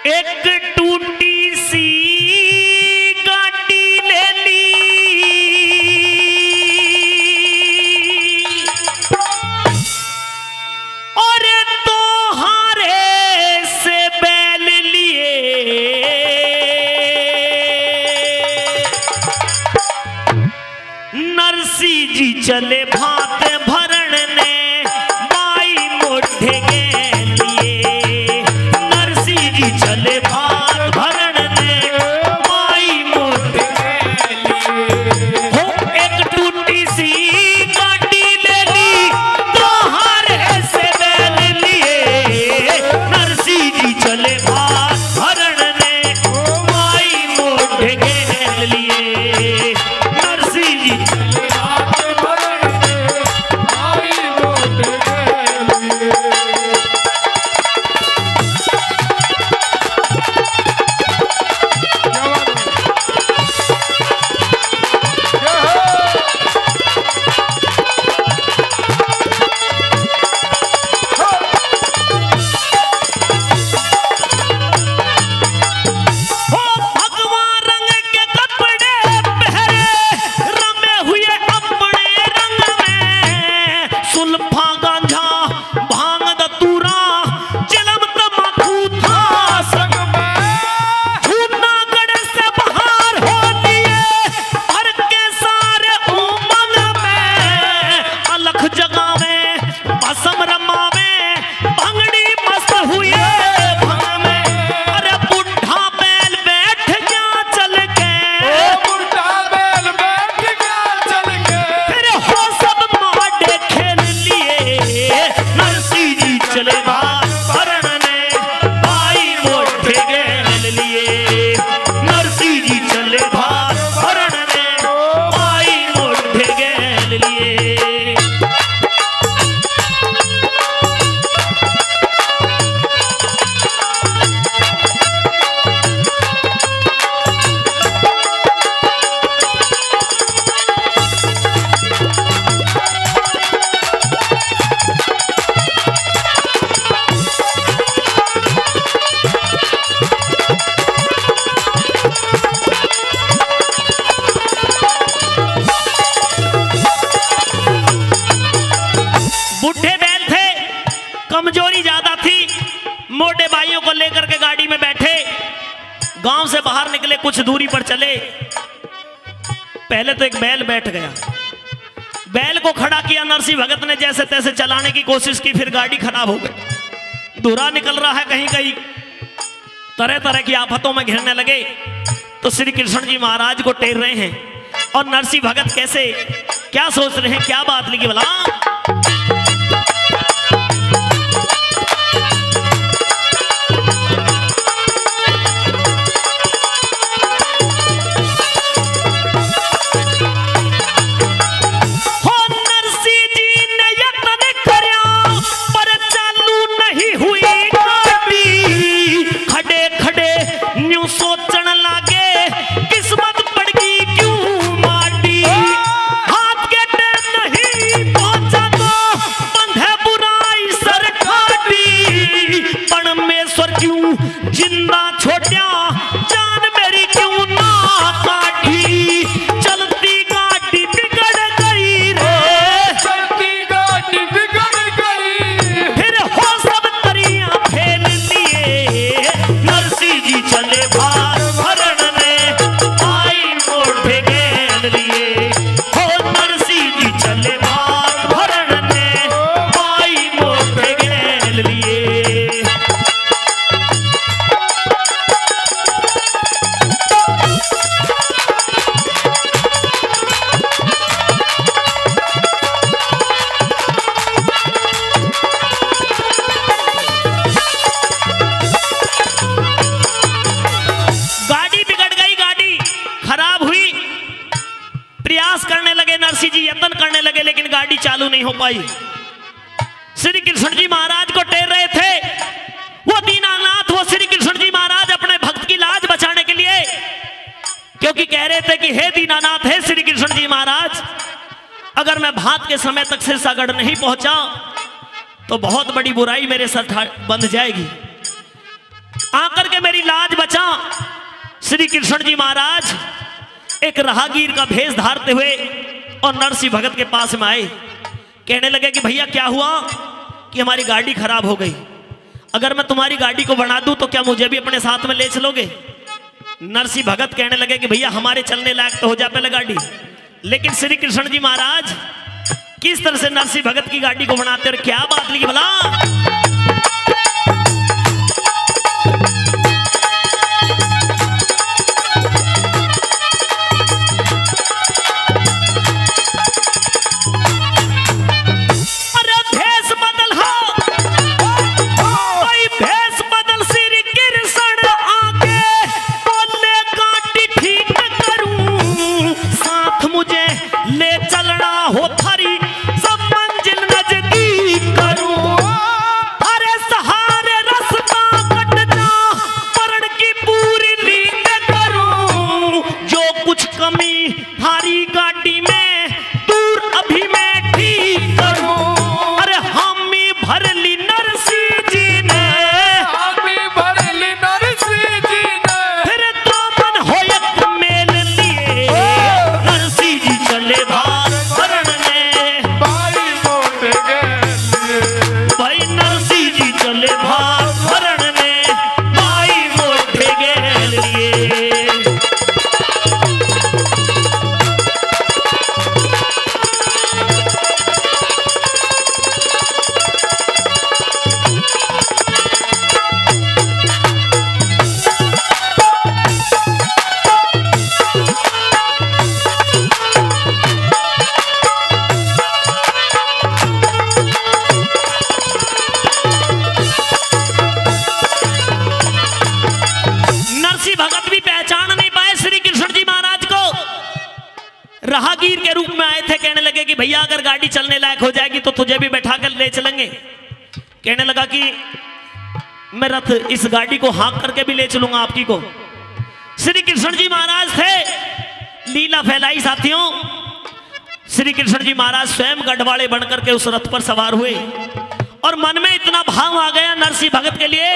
एक टूटी सी गाड़ी ले ली और तो हारे से बैल लिए नरसी जी चले भात भरण ने बाई मोढ़े के लिए नरसी जी चले भात भरण ने बाई मोढ़े के लिए हो एक टूटी सी गाड़ी ले ली तो हारे से बैल लिए नरसी जी चले भात भरण ने बाई मोढ़े के लिए नरसी जी कमजोरी ज्यादा थी। मोटे भाइयों को लेकर के गाड़ी में बैठे गांव से बाहर निकले, कुछ दूरी पर चले। पहले तो एक बैल बैठ गया, बैल को खड़ा किया नरसी भगत ने, जैसे तैसे चलाने की कोशिश की, फिर गाड़ी खराब हो गई। धुरा निकल रहा है कहीं कहीं, तरह तरह की आफतों में घिरने लगे। तो श्री कृष्ण जी महाराज को टेर रहे हैं और नरसी भगत कैसे क्या सोच रहे हैं, क्या बात लिखी भला। चालू नहीं हो पाई। श्री कृष्ण जी महाराज को टेर रहे थे, वो दीनानाथ, वो श्री कृष्ण जी महाराज अपने भक्त की लाज बचाने के लिए, क्योंकि कह रहे थे कि हे दीनानाथ, हे श्री कृष्ण जी महाराज, अगर मैं भात के समय तक सिरसागढ़ नहीं पहुंचा तो बहुत बड़ी बुराई मेरे सर बंध जाएगी। आकर के मेरी लाज बचा। श्री कृष्ण जी महाराज एक राहगीर का भेष धारते हुए और नरसिंह भगत के पास में आए। कहने लगे कि भैया क्या हुआ कि हमारी गाड़ी खराब हो गई, अगर मैं तुम्हारी गाड़ी को बना दूं तो क्या मुझे भी अपने साथ में ले चलोगे? नरसिंह भगत कहने लगे कि भैया हमारे चलने लायक तो हो जाए पहले गाड़ी। लेकिन श्री कृष्ण जी महाराज किस तरह से नरसिंह भगत की गाड़ी को बनाते और क्या बात लिखी भला। राहगीर के रूप में आए थे। कहने लगे कि भैया अगर गाड़ी चलने लायक हो जाएगी तो तुझे भी बैठा कर ले चलेंगे। कहने लगा कि मैं रथ इस गाड़ी को हाँक करके भी ले चलूंगा आपकी को। श्री कृष्ण जी महाराज थे, लीला फैलाई साथियों। श्री कृष्ण जी महाराज स्वयं गढ़वाड़े बनकर के उस रथ पर सवार हुए और मन में इतना भाव आ गया नरसिंह भगत के लिए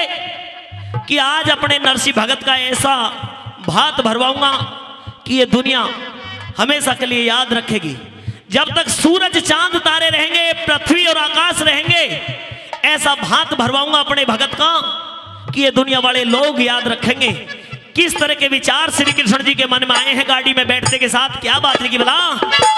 कि आज अपने नरसिंह भगत का ऐसा भात भरवाऊंगा कि ये दुनिया हमेशा के लिए याद रखेगी। जब तक सूरज चांद तारे रहेंगे, पृथ्वी और आकाश रहेंगे, ऐसा भात भरवाऊंगा अपने भगत का कि ये दुनिया वाले लोग याद रखेंगे। किस तरह के विचार श्री कृष्ण जी के मन में आए हैं गाड़ी में बैठने के साथ, क्या बात है कि भला।